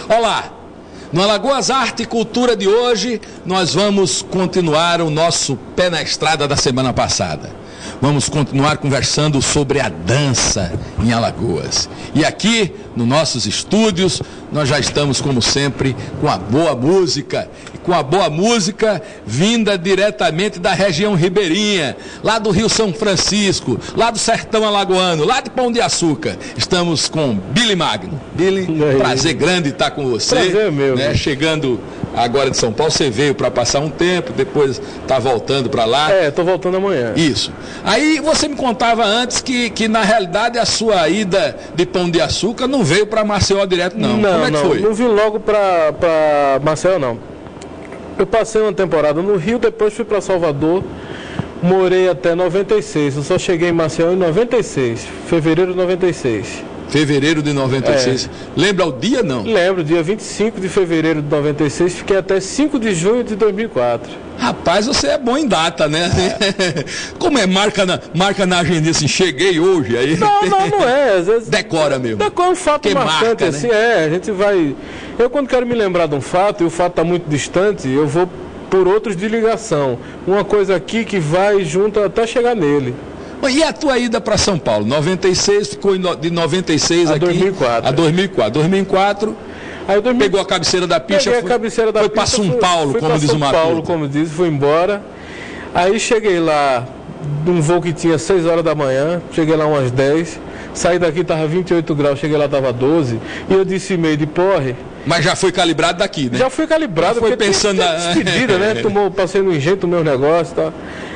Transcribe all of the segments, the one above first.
Olá! No Alagoas Arte e Cultura de hoje, nós vamos continuar o nosso pé na estrada da semana passada. Vamos continuar conversando sobre a dança em Alagoas. E aqui, nos nossos estúdios, nós já estamos, como sempre, com a boa música. E com a boa música vinda diretamente da região ribeirinha, lá do Rio São Francisco, lá do sertão alagoano, lá de Pão de Açúcar. Estamos com Billy Magno. Billy, prazer grande estar com você. Prazer meu. Né? Chegando agora de São Paulo, você veio para passar um tempo, depois está voltando para lá. Estou voltando amanhã. Isso. Aí você me contava antes que na realidade a sua ida de Pão de Açúcar não veio para Maceió direto, não. Como é que foi? Não vim logo para Maceió, não. Eu passei uma temporada no Rio, depois fui para Salvador, morei até 96. Eu só cheguei em Maceió em 96, fevereiro de 96. Fevereiro de 96. Lembra o dia, não? Lembro, dia 25 de fevereiro de 96, fiquei até 5 de junho de 2004. Rapaz, você é bom em data, né? Como é? Marca na agenda assim, cheguei hoje. Aí não é. Às vezes decora mesmo. Decora um fato marcante, marca, assim, né? a gente vai... Eu quando quero me lembrar de um fato, e o fato está muito distante, eu vou por outros de ligação. Uma coisa aqui que vai junto até chegar nele. E a tua ida para São Paulo? 96, ficou de 96 aqui 2004. A 2004. 2004, aí pegou a cabeceira da pista, a cabeceira da foi pista, para São Paulo, fui como diz o São Paulo, Macuto. como diz, fui embora. Aí cheguei lá, num voo que tinha 6 horas da manhã, cheguei lá umas 10, saí daqui, estava 28 graus, cheguei lá, estava 12, e eu disse meio de porre. Mas já foi calibrado daqui, né? Já fui calibrado, já foi pensando na despedida, né? Passei no engenho, tomei os negócios e tal.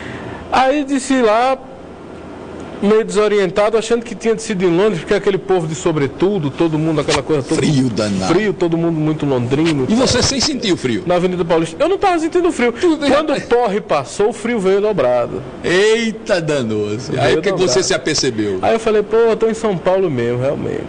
Aí disse lá, meio desorientado, achando que tinha sido em Londres, porque aquele povo de sobretudo, todo mundo, aquela coisa toda. Frio danado. Frio, todo mundo muito londrino. E você sem sentir o frio? Na Avenida Paulista. Eu não estava sentindo frio. Quando o porre passou, o frio veio dobrado. Eita, danoso. Aí o que você se apercebeu? Aí eu falei, eu tô em São Paulo mesmo, realmente.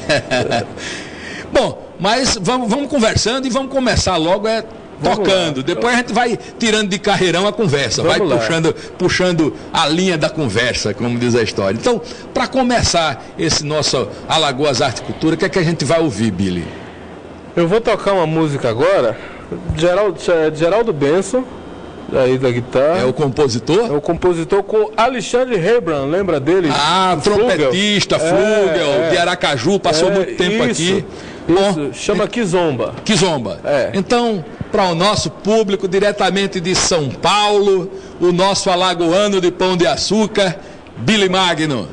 Bom, mas vamos conversando e vamos começar logo tocando. Depois a gente vai tirando de carreirão a conversa, vai puxando a linha da conversa, como diz a história. Então, para começar esse nosso Alagoas Arte e Cultura, o que é que a gente vai ouvir, Billy? Eu vou tocar uma música agora, Geraldo Benson, aí da guitarra. É o compositor? É o compositor com Alexandre Rebran, lembra dele? Trompetista, Flugel, de Aracaju, passou muito tempo aqui. Bom, chama Kizomba. Kizomba. Então, para o nosso público, diretamente de São Paulo, o nosso alagoano de Pão de Açúcar, Billy Magno.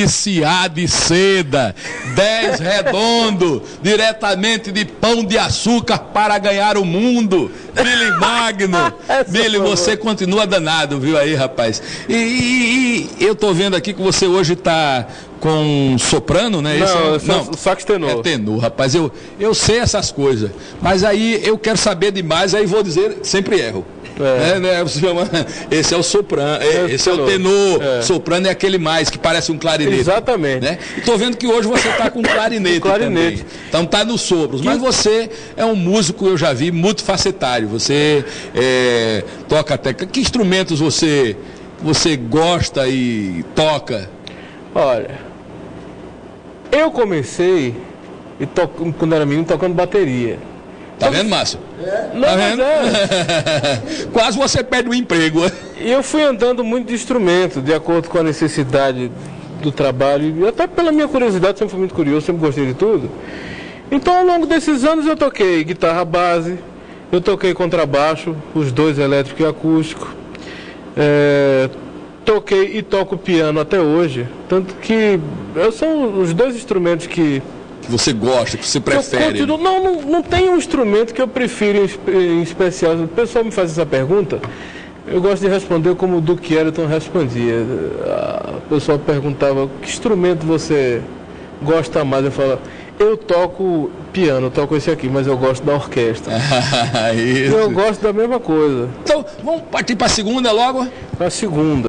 policial de seda, 10 redondo, diretamente de Pão de Açúcar para ganhar o mundo. Billy Magno. Billy, você continua danado, viu aí, rapaz? E eu tô vendo aqui que você hoje tá com soprano, né? Não, sax tenor. É tenor, rapaz. Eu sei essas coisas, mas aí eu quero saber demais, aí vou dizer, sempre erro. Esse é o soprano, esse é o tenor. Soprano é aquele mais que parece um clarinete. Exatamente. Né? E tô vendo que hoje você tá com clarinete, também. Então tá nos sopros. Mas você é um músico, eu já vi, multifacetário. Você toca até. Que instrumentos você gosta e toca? Olha, eu comecei quando era menino tocando bateria. Tá vendo, Márcio? Não, tá vendo? Quase você perde o emprego. E eu fui andando muito de instrumento, de acordo com a necessidade do trabalho, e até pela minha curiosidade, sempre fui muito curioso, sempre gostei de tudo. Então, ao longo desses anos, eu toquei guitarra base, eu toquei contrabaixo, os dois elétrico e acústico, toquei e toco piano até hoje, tanto que são os dois instrumentos que você gosta, que você prefere? Não tem um instrumento que eu prefiro em especial. O pessoal me faz essa pergunta, eu gosto de responder como o Duke Ellington respondia. O pessoal perguntava, que instrumento você gosta mais? Eu falo, eu toco piano, eu toco esse aqui, mas eu gosto da orquestra. Isso. Eu gosto da mesma coisa. Então, vamos partir para a segunda logo? Para a segunda.